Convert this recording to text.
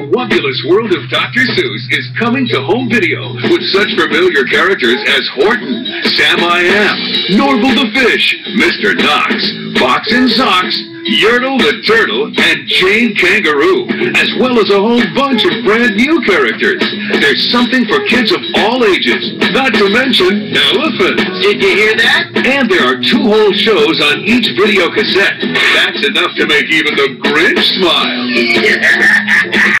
The wondrous world of Dr. Seuss is coming to home video with such familiar characters as Horton, Sam I Am, Norval the Fish, Mr. Knox, Fox and Socks, Yertle the Turtle, and Jane Kangaroo, as well as a whole bunch of brand new characters. There's something for kids of all ages, not to mention elephants. Did you hear that? And there are 2 whole shows on each video cassette. That's enough to make even the Grinch smile.